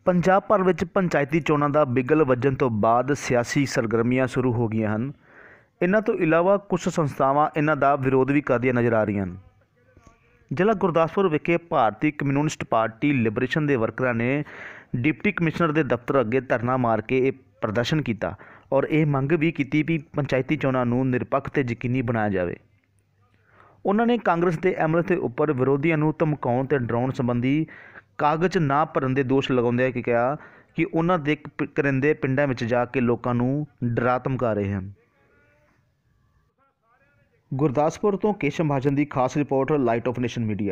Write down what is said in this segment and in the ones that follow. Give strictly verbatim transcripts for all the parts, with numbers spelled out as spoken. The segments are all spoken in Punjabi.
ਪੰਜਾਬ ਭਰ ਵਿੱਚ ਪੰਚਾਇਤੀ ਚੋਣਾਂ ਦਾ ਬਿਗਲ ਵੱਜਣ ਤੋਂ ਬਾਅਦ ਸਿਆਸੀ ਸਰਗਰਮੀਆਂ ਸ਼ੁਰੂ ਹੋ ਗਈਆਂ ਹਨ। ਇਨ੍ਹਾਂ ਤੋਂ ਇਲਾਵਾ ਕੁਝ ਸੰਸਥਾਵਾਂ ਇਨ੍ਹਾਂ ਦਾ ਵਿਰੋਧ ਵੀ ਕਰਦੀਆਂ ਨਜ਼ਰ ਆ ਰਹੀਆਂ ਹਨ। ਜ਼ਿਲ੍ਹਾ ਗੁਰਦਾਸਪੁਰ ਵਿਖੇ ਭਾਰਤੀ ਕਮਿਊਨਿਸਟ ਪਾਰਟੀ ਲਿਬਰੇਸ਼ਨ ਦੇ ਵਰਕਰਾਂ ਨੇ ਡਿਪਟੀ ਕਮਿਸ਼ਨਰ ਦੇ ਦਫ਼ਤਰ ਅੱਗੇ ਧਰਨਾ ਮਾਰ ਕੇ ਇਹ ਪ੍ਰਦਰਸ਼ਨ ਕੀਤਾ ਔਰ ਇਹ ਮੰਗ ਵੀ ਕੀਤੀ ਵੀ ਪੰਚਾਇਤੀ ਚੋਣਾਂ ਨੂੰ ਨਿਰਪੱਖ ਤੇ ਯਕੀਨੀ ਬਣਾਇਆ ਜਾਵੇ। ਉਹਨਾਂ ਨੇ ਕਾਂਗਰਸ ਦੇ ਐਮ ਐਲ ਏ ਉੱਪਰ ਵਿਰੋਧੀਆਂ ਨੂੰ ਧਮਕਾਉਣ ਤੇ ਡਰਾਉਣ ਸੰਬੰਧੀ ਕਾਗਜ਼ ਨਾ ਭਰਨ ਦੇ ਦੋਸ਼ ਲਗਾਉਂਦਿਆਂ ਕਿ ਕਿਹਾ ਕਿ ਉਹਨਾਂ ਦੇ ਕਰਿੰਦੇ ਪਿੰਡਾਂ ਵਿੱਚ ਜਾ ਕੇ ਲੋਕਾਂ ਨੂੰ ਡਰਾ ਧਮਕਾ ਰਹੇ ਹਨ। ਗੁਰਦਾਸਪੁਰ ਤੋਂ ਕੇਸ਼ਵ ਮਹਾਜਨ ਦੀ ਖਾਸ report, light of nation media.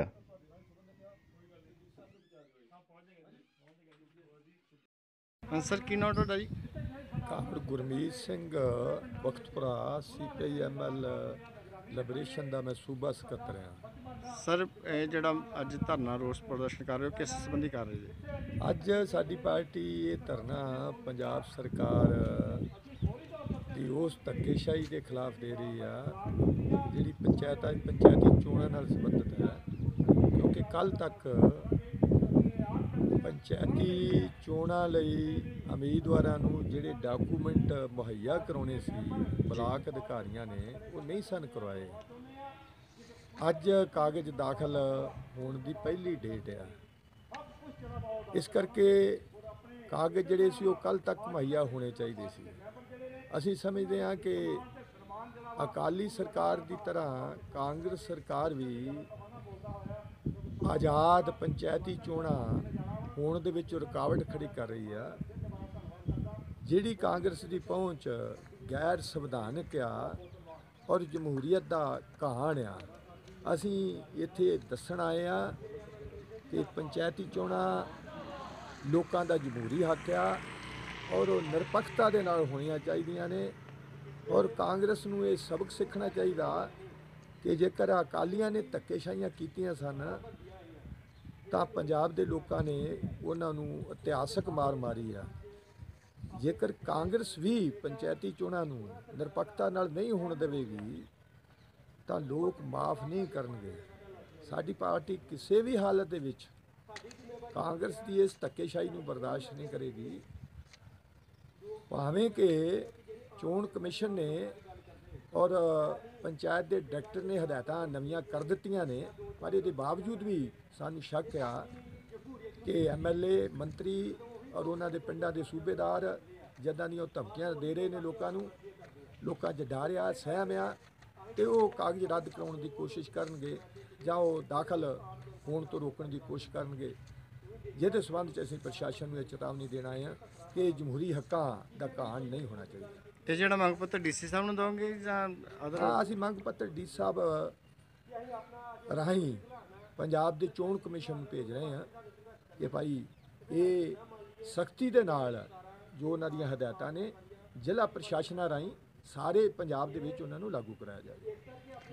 ਹਾਂ ਸਰ, ਕੀ ਨਾਮ ਤੁਹਾਡਾ ਜੀ? ਕਾਮਰ Gurmeet Singh Bakhtpura, C P I M L liberation ਦਾ ਮੈਂ ਸੂਬਾ ਸਕੱਤਰ ਹਾਂ। ਸਰ, ਇਹ ਜਿਹੜਾ ਅੱਜ ਧਰਨਾ ਰੋਸ ਪ੍ਰਦਰਸ਼ਨ ਕਰ ਰਹੇ ਹੋ, ਕਿਸ ਸੰਬੰਧੀ ਕਰ ਰਹੇ ਜੀ? ਅੱਜ ਸਾਡੀ ਪਾਰਟੀ ਇਹ ਧਰਨਾ ਪੰਜਾਬ ਸਰਕਾਰ ਦੀ ਉਸ ਧੱਕੇਸ਼ਾਹੀ ਦੇ ਖਿਲਾਫ ਦੇ ਰਹੀ ਆ ਜਿਹੜੀ ਪੰਚਾਇਤਾਂ ਪੰਚਾਇਤੀ ਚੋਣਾਂ ਨਾਲ ਸੰਬੰਧਿਤ ਹੈ, ਕਿਉਂਕਿ ਕੱਲ੍ਹ ਤੱਕ ਪੰਚਾਇਤੀ ਚੋਣਾਂ ਲਈ ਉਮੀਦਵਾਰਾਂ ਨੂੰ ਜਿਹੜੇ ਡਾਕੂਮੈਂਟ ਮੁਹੱਈਆ ਕਰਾਉਣੇ ਸੀ ਬਲਾਕ ਅਧਿਕਾਰੀਆਂ ਨੇ ਉਹ ਨਹੀਂ ਸਨ ਕਰਵਾਏ। ਅੱਜ ਕਾਗਜ਼ ਦਾਖਲ ਹੋਣ ਦੀ ਪਹਿਲੀ ਡੇਟ ਆ, ਇਸ ਕਰਕੇ ਕਾਗਜ਼ ਜਿਹੜੇ ਸੀ ਉਹ ਕੱਲ੍ਹ ਤੱਕ ਮੁਹੱਈਆ ਹੋਣੇ ਚਾਹੀਦੇ ਸੀ। ਅਸੀਂ ਸਮਝਦੇ ਹਾਂ ਕਿ ਅਕਾਲੀ ਸਰਕਾਰ ਦੀ ਤਰ੍ਹਾਂ ਕਾਂਗਰਸ ਸਰਕਾਰ ਵੀ ਆਜ਼ਾਦ ਪੰਚਾਇਤੀ ਚੋਣਾਂ ਹੋਣ ਦੇ ਵਿੱਚ ਰੁਕਾਵਟ ਖੜੀ ਕਰ ਰਹੀ ਆ। ਜਿਹੜੀ ਕਾਂਗਰਸ ਦੀ ਪਹੁੰਚ ਗੈਰ ਸੰਵਿਧਾਨਕ ਆ ਔਰ ਜਮਹੂਰੀਅਤ ਦਾ ਕਹਾਣ ਆ। ਅਸੀਂ ਇੱਥੇ ਦੱਸਣ ਆਏ ਆ ਕਿ ਪੰਚਾਇਤੀ ਚੋਣਾਂ ਲੋਕਾਂ ਦਾ ਜਮਹੂਰੀ ਹੱਕ ਆ ਔਰ ਉਹ ਨਿਰਪੱਖਤਾ ਦੇ ਨਾਲ ਹੋਣੀਆਂ ਚਾਹੀਦੀਆਂ ਨੇ। ਔਰ ਕਾਂਗਰਸ ਨੂੰ ਇਹ ਸਬਕ ਸਿੱਖਣਾ ਚਾਹੀਦਾ ਕਿ ਜੇਕਰ ਅਕਾਲੀਆਂ ਨੇ ਧੱਕੇਸ਼ਾਹੀਆਂ ਕੀਤੀਆਂ ਸਨ ਤਾਂ ਪੰਜਾਬ ਦੇ ਲੋਕਾਂ ਨੇ ਉਹਨਾਂ ਨੂੰ ਇਤਿਹਾਸਕ ਮਾਰ ਮਾਰੀ ਆ। ਜੇਕਰ ਕਾਂਗਰਸ ਵੀ ਪੰਚਾਇਤੀ ਚੋਣਾਂ ਨੂੰ ਨਿਰਪੱਖਤਾ ਨਾਲ ਨਹੀਂ ਹੋਣ ਦੇਵੇਗੀ ਤਾਂ ਲੋਕ ਮਾਫ ਨਹੀਂ ਕਰਨਗੇ। ਸਾਡੀ ਪਾਰਟੀ ਕਿਸੇ ਵੀ ਹਾਲਤ ਦੇ ਵਿੱਚ ਕਾਂਗਰਸ ਦੀ ਇਸ ਧੱਕੇਸ਼ਾਹੀ ਨੂੰ ਬਰਦਾਸ਼ਤ ਨਹੀਂ ਕਰੇਗੀ। ਭਾਵੇਂ ਕਿ ਚੋਣ ਕਮਿਸ਼ਨ ਨੇ ਔਰ ਪੰਚਾਇਤ ਦੇ ਡਾਇਰੈਕਟਰ ਨੇ ਹਦਾਇਤਾਂ ਨਵੀਆਂ ਕਰ ਦਿੱਤੀਆਂ ਨੇ, ਪਰ ਇਹਦੇ ਬਾਵਜੂਦ ਵੀ ਸਾਨੂੰ ਸ਼ੱਕ ਆ ਕਿ ਐਮ ਐਲ ਏ ਮੰਤਰੀ ਔਰ ਉਹਨਾਂ ਦੇ ਪਿੰਡਾਂ ਦੇ ਸੂਬੇਦਾਰ ਜਿੱਦਾਂ ਦੀਆਂ ਉਹ ਧਮਕੀਆਂ ਦੇ ਰਹੇ ਨੇ ਲੋਕਾਂ ਨੂੰ, ਲੋਕਾਂ 'ਚ ਡਰ ਆ, ਸਹਿਮ ਆ ਅਤੇ ਉਹ ਕਾਗਜ਼ ਰੱਦ ਕਰਾਉਣ ਦੀ ਕੋਸ਼ਿਸ਼ ਕਰਨਗੇ ਜਾਂ ਉਹ ਦਾਖਲ ਹੋਣ ਤੋਂ ਰੋਕਣ ਦੀ ਕੋਸ਼ਿਸ਼ ਕਰਨਗੇ, ਜਿਹਦੇ ਸੰਬੰਧ 'ਚ ਅਸੀਂ ਪ੍ਰਸ਼ਾਸਨ ਨੂੰ ਇਹ ਚੇਤਾਵਨੀ ਦੇਣ ਆਏ ਹਾਂ ਕਿ ਜਮਹੂਰੀ ਹੱਕਾਂ ਦਾ ਘਾਣ ਨਹੀਂ ਹੋਣਾ ਚਾਹੀਦਾ। ਇਹ ਜਿਹੜਾ ਮੰਗ ਪੱਤਰ ਡੀ ਸੀ ਸਾਹਿਬ ਨੂੰ ਦੇਵੋਗੇ ਜਾਂ ਅਦਰ? ਹਾਂ, ਅਸੀਂ ਮੰਗ ਪੱਤਰ ਡੀ ਸਾਹਿਬ ਰਾਹੀਂ ਪੰਜਾਬ ਦੇ ਚੋਣ ਕਮਿਸ਼ਨ ਨੂੰ ਭੇਜ ਰਹੇ ਹਾਂ ਕਿ ਭਾਈ ਇਹ ਸਖਤੀ ਦੇ ਨਾਲ ਜੋ ਉਹਨਾਂ ਦੀਆਂ ਹਦਾਇਤਾਂ ਨੇ ਜ਼ਿਲ੍ਹਾ ਪ੍ਰਸ਼ਾਸਨਾਂ ਰਾਹੀਂ ਸਾਰੇ ਪੰਜਾਬ ਦੇ ਵਿੱਚ ਉਹਨਾਂ ਨੂੰ ਲਾਗੂ ਕਰਾਇਆ ਜਾਵੇ।